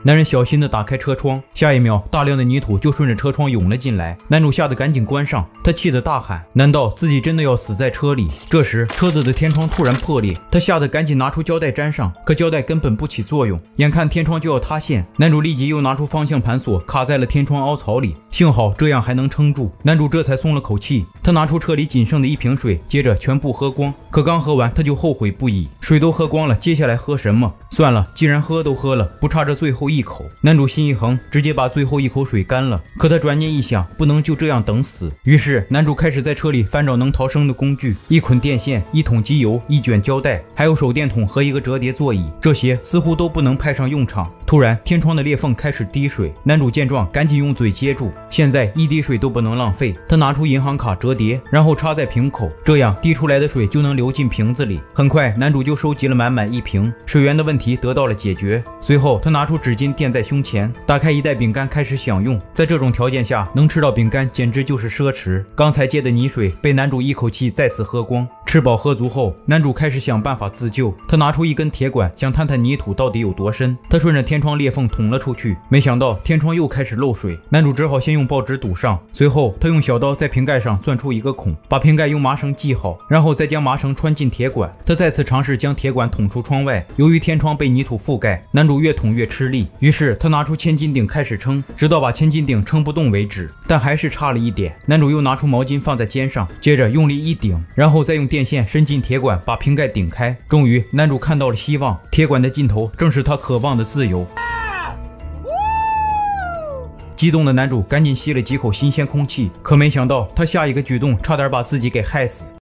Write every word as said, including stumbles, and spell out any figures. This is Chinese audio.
男人小心地打开车窗，下一秒，大量的泥土就顺着车窗涌了进来。男主吓得赶紧关上，他气得大喊：“难道自己真的要死在车里？”这时，车子的天窗突然破裂，他吓得赶紧拿出胶带粘上，可胶带根本不起作用。眼看天窗就要塌陷，男主立即又拿出方向盘锁，卡在了天窗凹槽里。幸好这样还能撑住，男主这才松了口气。他拿出车里仅剩的一瓶水，接着全部喝光。可刚喝完，他就后悔不已，水都喝光了，接下来喝什么？算了，既然喝都喝了，不差这最后一口。男主心一横，直接把最后一口水干了。可他转念一想，不能就这样等死。于是男主开始在车里翻找能逃生的工具：一捆电线、一桶机油、一卷胶带，还有手电筒和一个折叠座椅。这些似乎都不能派上用场。突然，天窗的裂缝开始滴水。男主见状，赶紧用嘴接住。现在一滴水都不能浪费。他拿出银行卡折叠，然后插在瓶口，这样滴出来的水就能流进瓶子里。很快，男主就收集了满满一瓶，水源的问题得到了解决。随后，他拿出纸巾垫在胸前，打开一袋饼干开始享用。在这种条件下，能吃到饼干简直就是奢侈。刚才接的泥水被男主一口气再次喝光。吃饱喝足后，男主开始想办法自救。他拿出一根铁管，想探探泥土到底有多深。他顺着天窗裂缝捅了出去，没想到天窗又开始漏水。男主只好先用报纸堵上，随后他用小刀在瓶盖上钻出一个孔，把瓶盖用麻绳系好，然后再将麻绳穿进铁管。他再次尝试将铁管捅出窗外。由于天窗被泥土覆盖，男主越捅越吃力，于是他拿出千斤顶开始撑，直到把千斤顶撑不动为止。但还是差了一点。男主又拿出毛巾放在肩上，接着用力一顶，然后再用电线伸进铁管，把瓶盖顶开。终于，男主看到了希望，铁管的尽头正是他渴望的自由。激动的男主赶紧吸了几口新鲜空气，可没想到他下一个举动差点把自己给害死。